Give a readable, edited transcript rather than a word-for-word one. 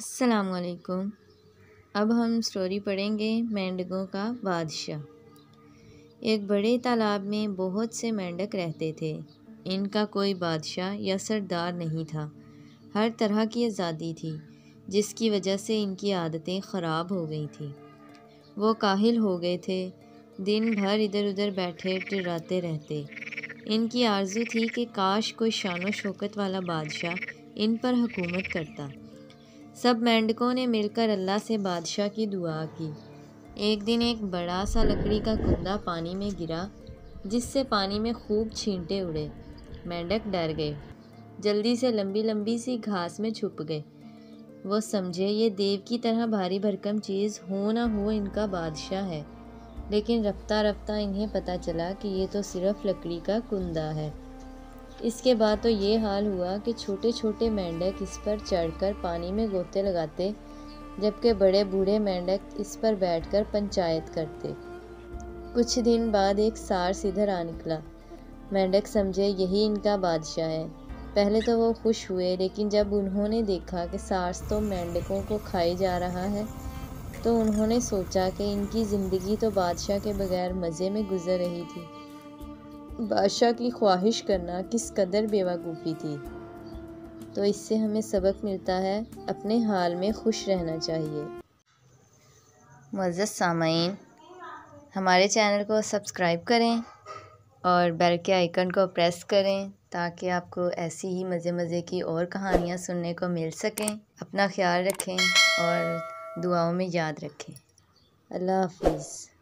السلام علیکم۔ اب ہم سٹوری پڑھیں گے مینڈکوں کا بادشاہ۔ ایک بڑے تالاب میں بہت سے مینڈک رہتے تھے۔ ان کا کوئی بادشاہ یا سردار نہیں تھا۔ ہر طرح کی آزادی تھی، جس کی وجہ سے ان کی عادتیں خراب ہو گئی تھیں۔ وہ کاہل ہو گئے تھے، دن بھر ادھر ادھر بیٹھے ٹراتے رہتے۔ ان کی آرزو تھی کہ کاش کوئی شان و شوکت والا بادشاہ ان پر حکومت کرتا۔ سب مینڈکوں نے مل کر اللہ سے بادشاہ کی دعا کی۔ ایک دن ایک بڑا سا لکڑی کا کندا پانی میں گرا، جس سے پانی میں خوب چھینٹے اڑے۔ مینڈک ڈر گئے، جلدی سے لمبی لمبی سی گھاس میں چھپ گئے۔ وہ سمجھے یہ دیو کی طرح بھاری بھرکم چیز ہو نہ ہو ان کا بادشاہ ہے، لیکن رفتہ رفتہ انہیں پتہ چلا کہ یہ تو صرف لکڑی کا کندا ہے۔ اس کے بعد تو یہ حال ہوا کہ چھوٹے چھوٹے مینڈک اس پر چڑھ کر پانی میں غوطے لگاتے، جبکہ بڑے بوڑھے مینڈک اس پر بیٹھ کر پنچایت کرتے۔ کچھ دن بعد ایک سارس ادھر آ نکلا۔ مینڈک سمجھے یہی ان کا بادشاہ ہے۔ پہلے تو وہ خوش ہوئے، لیکن جب انہوں نے دیکھا کہ سارس تو مینڈکوں کو کھائے جا رہا ہے، تو انہوں نے سوچا کہ ان کی زندگی تو بادشاہ کے بغیر مزے میں گزر رہی تھی۔ بادشاہ کی خواہش کرنا کس قدر بیوقوفی تھی۔ تو اس سے ہمیں سبق ملتا ہے، اپنے حال میں خوش رہنا چاہیے۔ معزز سامعین، ہمارے چینل کو سبسکرائب کریں اور بیل کے آئیکن کو پریس کریں تاکہ آپ کو ایسی ہی مزے مزے کی اور کہانیاں سننے کو مل سکیں۔ اپنا خیال رکھیں اور دعاؤں میں یاد رکھیں۔ اللہ حافظ۔